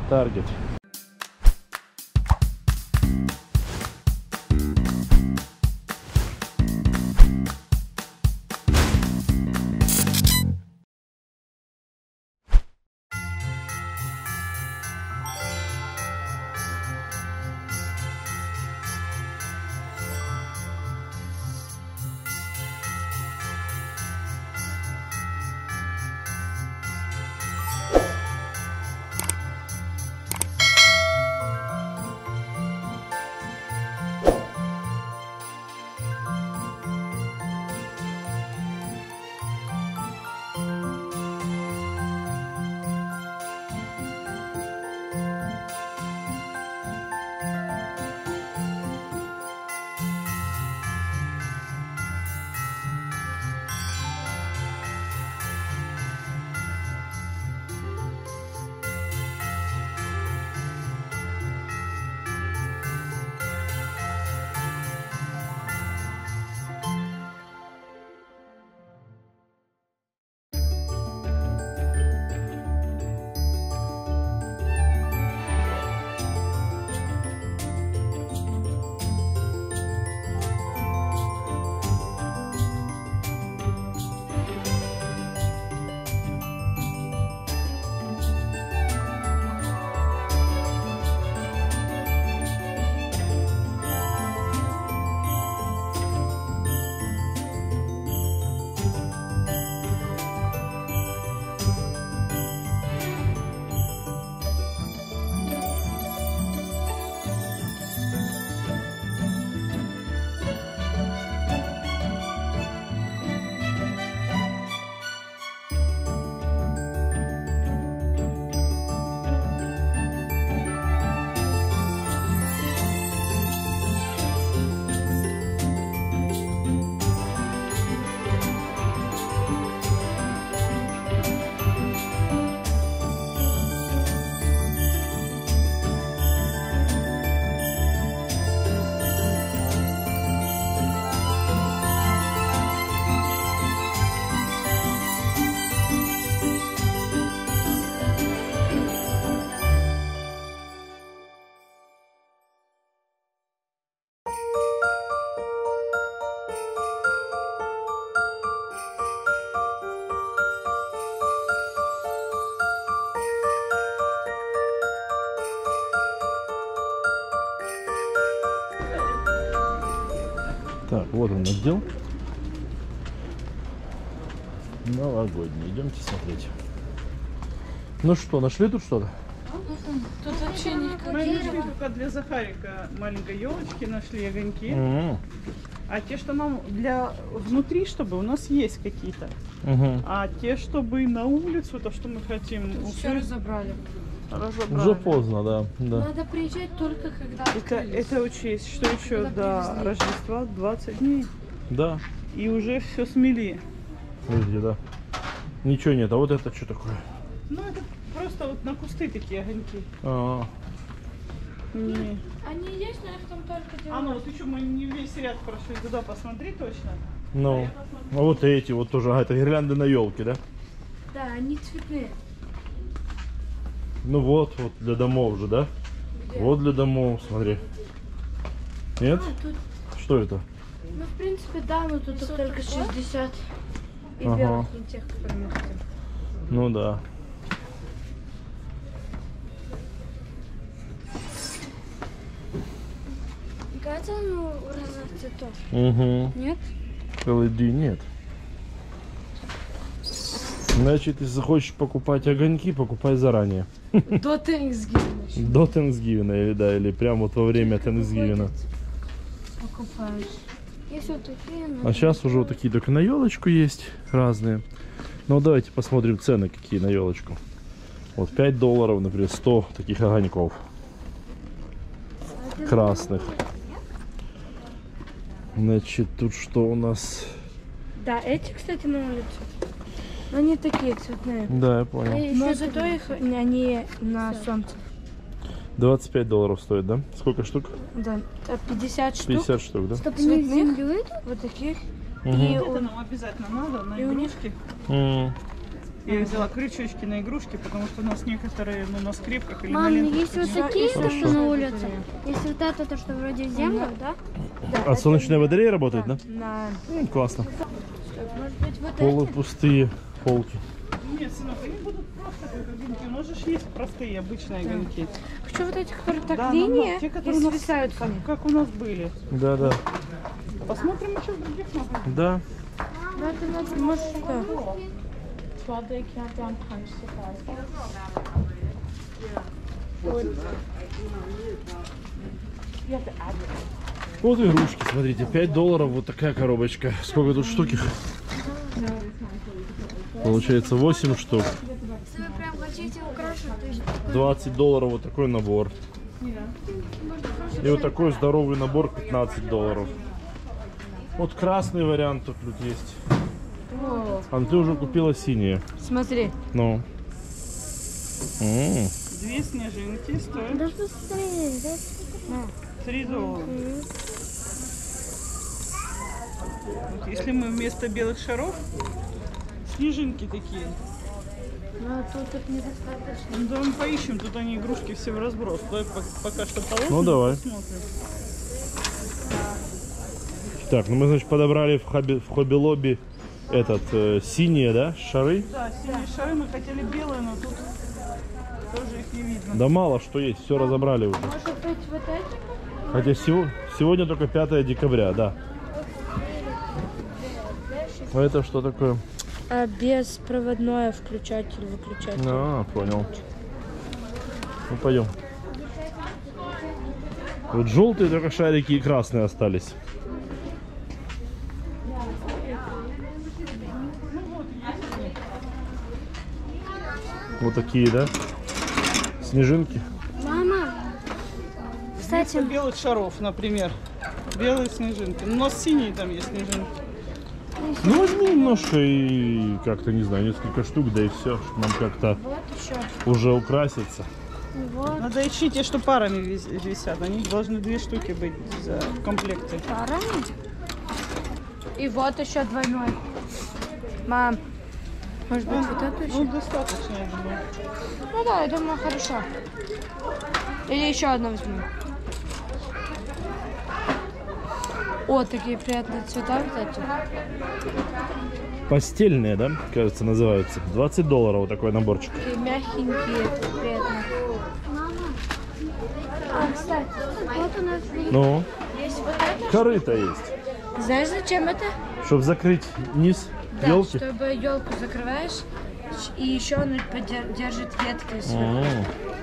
Таргет. Так, вот он отдел. Новогодний. Идемте смотреть. Ну что, нашли тут что-то? Тут вообще никаких. Мы нашли только для Захарика маленькой елочки, нашли огоньки. А те, что нам для внутри, чтобы у нас есть какие-то. А те, чтобы на улицу, то, что мы хотим, Все разобрали. Уже поздно, да. Надо приезжать только когда. Это учесть, что еще до Рождества 20 дней. Да. И уже все смели. Видите, да. Ничего нет. А вот это что такое? Ну, это просто вот на кусты такие огоньки. Не. Они есть, но их там только делают. А ну вот еще мы не весь ряд прошли туда, посмотри точно. Ну, а вот эти вот тоже. А, это гирлянды на елке, да? Да, они цветные. Ну вот для домов же, да? Где? Вот для домов, смотри. Нет? Тут, Что это? ну, в принципе, да, но тут только 60. И Ага. белых не тех, которые мы хотим. Ну да. Кажется, ну, разных цветов. Угу. Нет? LED нет. Значит, если захочешь покупать огоньки, покупай заранее. До Thanksgiving. До Тhanksgiving, или да, или прямо вот во время Thanksgiving. Покупаешь. Есть вот такие, А сейчас уже вот такие только на елочку есть разные. Ну давайте посмотрим цены какие на елочку. Вот $5, например, 100 таких огоньков красных. Значит, тут что у нас? Да, эти, кстати, на улице. Но они такие цветные. Да, я понял. Но зато их они на солнце. $25 стоит, да? Сколько штук? Да, 50 штук. 50 штук, да? Цветных, вот таких. Угу. И Это нам обязательно надо на и у них- игрушки. Я взяла крючочки на игрушки, потому что у нас некоторые, ну, на скрепках или на Мам, лентах. есть вот такие, то, что на улице. Если вот это, то, что вроде в землю, да? А солнечная батарея работает, да? Да. Классно. Может быть, вот это? Полупустые полки. Нет, сынок, они будут просто как огоньки. У нас же есть простые, обычные огоньки. Хочу вот эти, которые так Да, линия те, и которые у нас, свисают с ними. как у нас были. Да. Посмотрим еще в других магазинах. Да. Ну, это надо, может, что? Вот игрушки, смотрите, $5 вот такая коробочка. Сколько тут штук их? Получается 8 штук. Если вы прям хотите украшать, то есть... $20 вот такой набор. И вот такой здоровый набор $15. Вот красный вариант тут есть. А ты уже купила синие. Смотри. Ну. Две снежинки стоят Да быстрее, да? $3. Вот если мы вместо белых шаров, снежинки такие. Но тут их недостаточно. Ну, да мы поищем, тут они игрушки все в разброс. Давай пока что положим. Ну, давай. Посмотрим. Так, ну мы, значит, подобрали в Хобби-Лобби этот синие, да, шары. Да, синие шары, мы хотели белые, но тут тоже их не видно. Да мало что есть, все разобрали уже. Может быть, вот эти? Хотя сегодня только 5 декабря, да. А это что такое? Беспроводное включатель-выключатель. А, понял. Ну, пойдем. Вот желтые только шарики и красные остались. Вот такие, да? Снежинки. Мама! Кстати, Вместо белых шаров, например. Белые снежинки. Ну, у нас синие там есть снежинки. Ну, возьми немножко и как-то, не знаю, несколько штук, да и все, чтобы нам как-то вот еще. уже украситься. Вот. Надо ищи те, что парами висят. Они должны 2 штуки быть в комплекте. Парами. И вот еще двойной. Мам, может быть, вот эту еще? Ну, достаточно, я думаю. Ну да, я думаю, хорошо. Или еще одну возьму. О, такие приятные цвета вот эти. Постельные, да, кажется, называются. $20 вот такой наборчик. Такие мягенькие, приятные. Мама. А, кстати, вот у нас Ну, есть вот это. корыто есть. Знаешь, зачем это? Чтобы закрыть низ Да, елки. чтобы елку закрываешь, и еще он держит ветки сверху.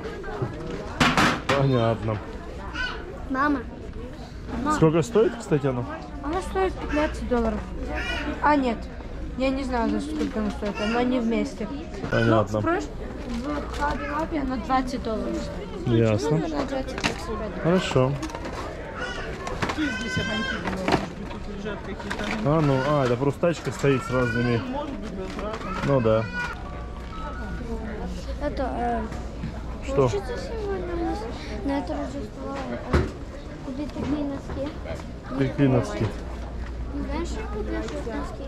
Понятно. Мама. Сколько стоит, кстати, оно? Она стоит $15. А, нет. Я не знаю, за сколько она стоит. Но они вместе. Понятно. В Хобби-Лобби она $20 стоит. Ясно. Ну, наверное, 20-25. Хорошо. Какие здесь огоньки, думаю, может быть, тут лежат какие-то огоньки. Это просто тачка стоит с разными. Может быть, возвратом. Ну да. Это, Что? получится сегодня у нас на это Рождество купить такие носки. Какие носки? Знаешь, что купить носки?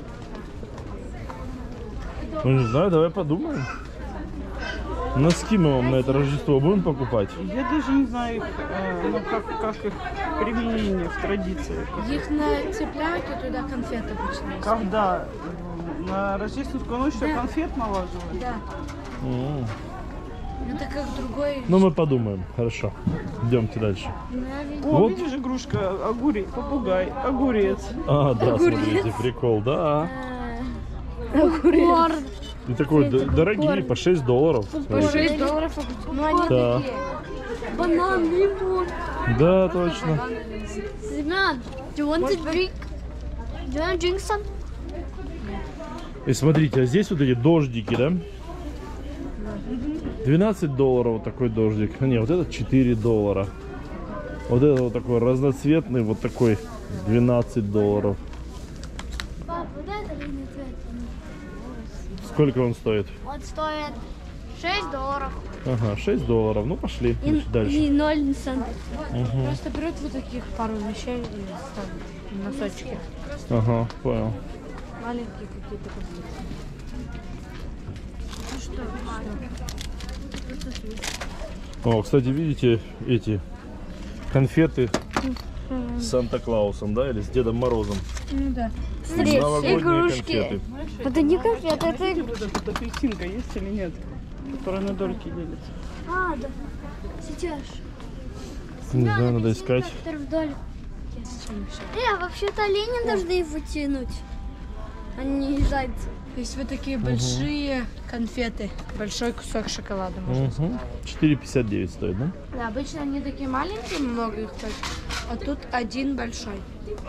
Ну не знаю, давай подумаем. Носки мы вам на это Рождество будем покупать? Я даже не знаю, их, ну, как их применение в традициях. Их нацепляют, и туда конфеты обычно есть. Когда на рождественскую ночь Да. конфет налаживают. Да. Это как другой... Ну мы подумаем. Хорошо. Идемте дальше. О, Вот. видишь, игрушка, попугай, огурец. А, да, смотрите, прикол, да. Огурец. И такой дорогие, по $6. По Смотрите. $6. Ну они Да. такие. Банан, лимон. Да, точно. Ребят, do you want to drink? Do you want to drink some? И смотрите, а здесь вот эти дождики, да? $12 вот такой дождик. А не, вот этот $4. Вот этот вот такой разноцветный, вот такой $12. Пап, вот это Сколько он стоит? он стоит $6. Ага, $6. Ну пошли дальше. И 0 центов. Просто берут вот таких пару вещей и ставят носочки. Ага, понял. Маленькие какие-то. О, кстати, видите эти конфеты с Санта-Клаусом, да, или с Дедом Морозом? Ну да. Новогодние игрушки. конфеты. Это не конфеты, это Смотрите, вот эта апельсинка есть или нет? Которая на дольки делится. А, да. Сейчас. Не знаю, надо искать. Вдоль. Вообще-то олени должны его тянуть, а не зайцы. Есть вот такие большие конфеты. Большой кусок шоколада, можно сказать. 4,59 стоит, да? Да, обычно они такие маленькие, много их так. А тут один большой.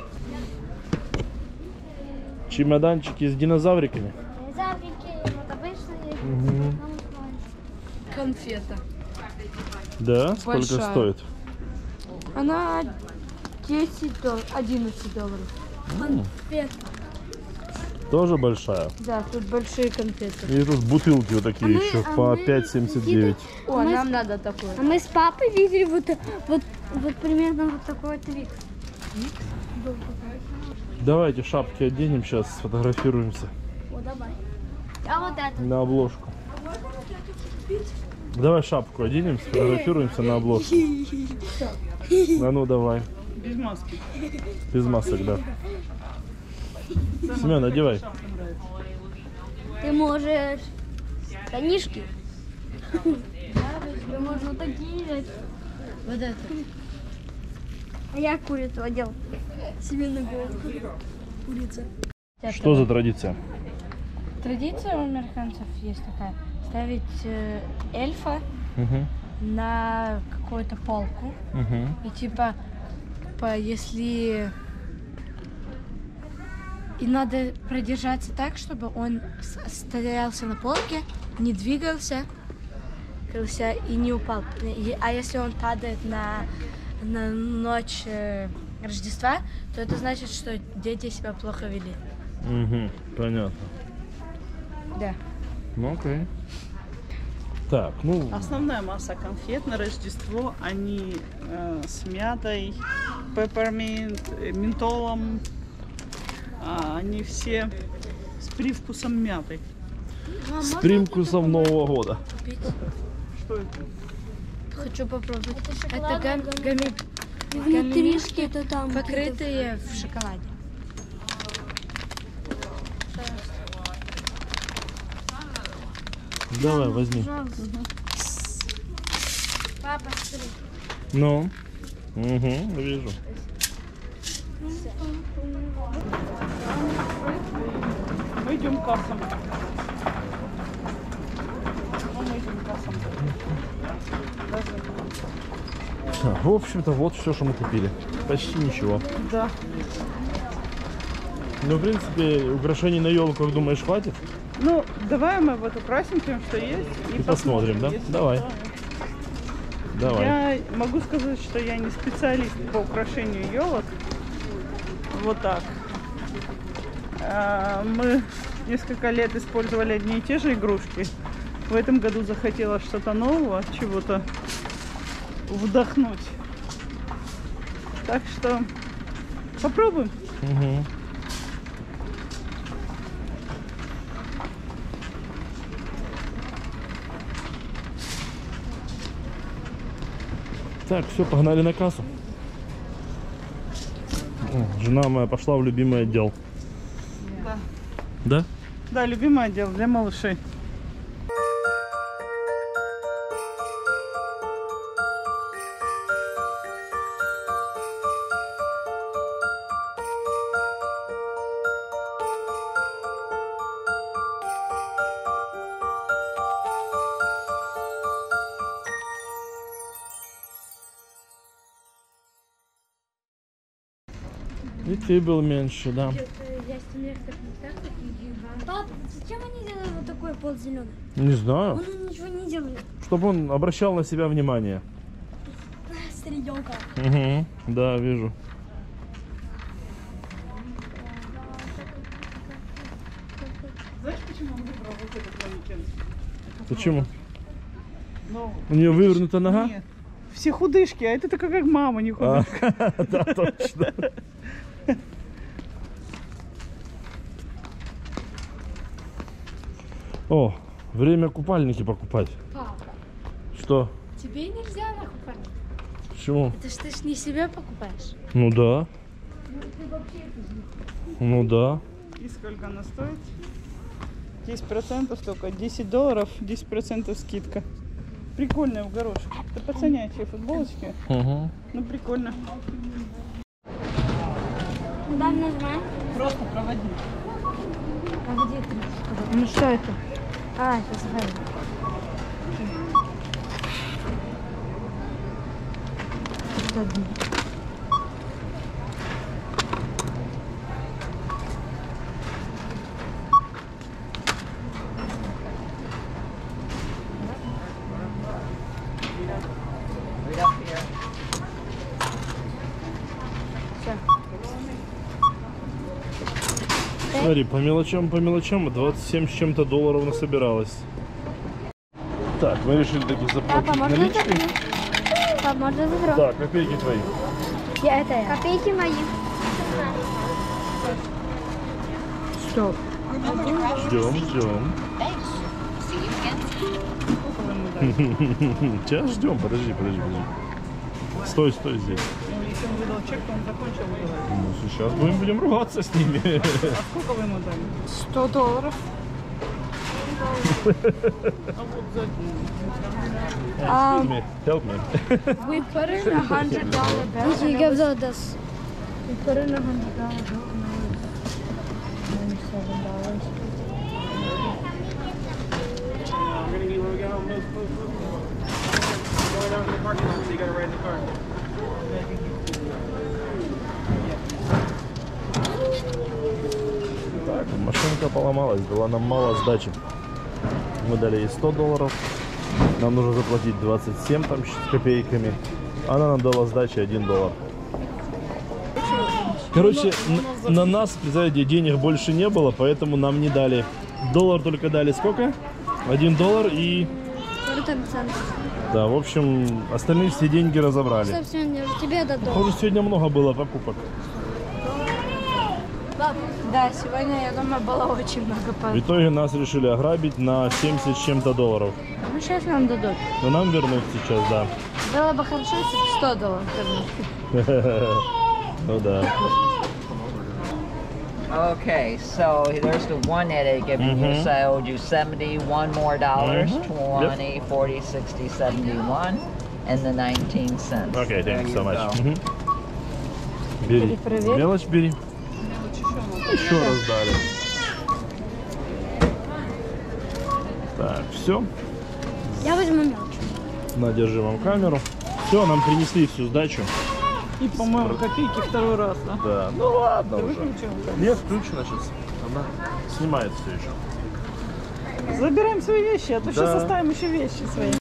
Чемоданчики с динозавриками. Завтрики, вот обычные. Конфета. Да? Сколько Большая. стоит? Она 10 долларов, 11 долларов. Конфета. Тоже большая. Да, тут большие конфеты. И тут бутылки вот такие еще по 5,79. О, нам надо такое. А мы с папой видели вот примерно вот такой вот Викс. Давайте шапки оденем, сейчас сфотографируемся О, давай. А вот это. на обложку. Давай шапку оденем, сфотографируемся на обложку. А ну давай. Без маски. Без масок, да. Семен, одевай. Ты можешь штанишки. Да, можно вот такие взять. Вот это. А я курицу одел. Себе на голову. Курица. Что за традиция? Традиция у американцев есть такая. Ставить эльфа Угу. на какую-то полку. Угу. И типа если... И надо продержаться так, чтобы он стоялся на полке, не двигался и не упал. А если он падает на ночь Рождества, то это значит, что дети себя плохо вели. Угу. Понятно. Да. Ну окей. Так, ну... Основная масса конфет на Рождество, они с мятой, пепперминт, ментолом. Они все с привкусом мяты. С привкусом Нового года. Что это? Хочу попробовать. Это Внутри гаммишки, что-то там. покрытые в шоколаде. Давай, возьми. Папа, смотри. Ну? Угу, вижу. Мы идем к кассам. Мы идем к кассам. В общем-то, вот все, что мы купили. Почти ничего. Да. Ну, в принципе, украшений на елку, как думаешь, хватит? Ну, давай мы вот украсим тем, что есть. И посмотрим, да? Если Давай. что. Давай. Я могу сказать, что я не специалист по украшению елок. Вот так. Мы несколько лет использовали одни и те же игрушки. В этом году захотела что-то нового, чего-то вдохнуть. Так что попробуем. Угу. Так, все, погнали на кассу. О, жена моя пошла в любимый отдел. Да. Да? Да, любимый отдел для малышей. И ты был меньше, да. Пап, зачем они делают вот такой пол зеленый? Не знаю. Он ничего не делает. Чтобы он обращал на себя внимание. Старьёнка. Угу. Да, вижу. Знаешь, почему он выбрал вот этот манекен? Почему? Ну, У нее вывернута нога? нет. Все худышки, а это такая как мама, не А, худышка. да, точно. О, Время купальники покупать. Папа, Что? тебе нельзя на купальник. Почему? Это ж ты ж не себе покупаешь. Ну да. Ну да. И сколько она стоит? 10% только. $10, 10% скидка. Прикольная в горошек. Это пацанячие футболочки. Угу. Ну прикольно. Куда нажимаем? Просто проводи. А где ты? Ну что это? А, это сзади. Что это? Смотри, по мелочам, 27 с чем-то долларов насобиралось. Так, мы решили таки Папа, заплатить можно наличкой. затрогать? Папа, можно затрогать? Так, копейки твои. Я. Копейки мои. Что? Ждем. Сейчас ждем, подожди. Стой здесь. Ну, если он выдал чек, то он закончил выдавать. Ну, сейчас будем ругаться с ними. А сколько вы ему дали? $100. А вот за... Excuse me, help me. We put in $100 bill. He gives us this. We put in $100 bill and it was $97. I'm gonna need when we get home. Move. Going out in the parking lot, so you gotta ride in the car. Так, машинка поломалась, дала нам мало сдачи. Мы дали ей $100. Нам нужно заплатить 27 там с копейками. Она нам дала сдачи $1. Короче, на нас, представляете, денег больше не было, поэтому нам не дали. Доллар только дали сколько? $1 и... 40 центов. Да, в общем, остальные все деньги разобрали. Собственно, тебе дадут. Похоже, сегодня много было покупок. Да, сегодня, я думаю, было очень много В пар. итоге нас решили ограбить на 70 с чем-то долларов. Ну, сейчас нам дадут. Но нам вернут сейчас, да. Было бы хорошо, если бы $100 вернули. Ну да. Okay, so there's the one that they given you. So I owed you $71 more dollars, 20, 40, 60, 71, and the 19 cents. Окей, There thank you you so much. go. Мгм. Бери. Перепроверь. Мелочь бери. Еще раз дали. Так, все. Я возьму мелочь. На, держи вам камеру. Все, нам принесли всю сдачу. И, по-моему, копейки второй раз, да? Да, ну ладно Ты уже. выключил? Нет, включено сейчас. Она снимает все еще. Забираем свои вещи, а то Да. сейчас оставим еще вещи свои.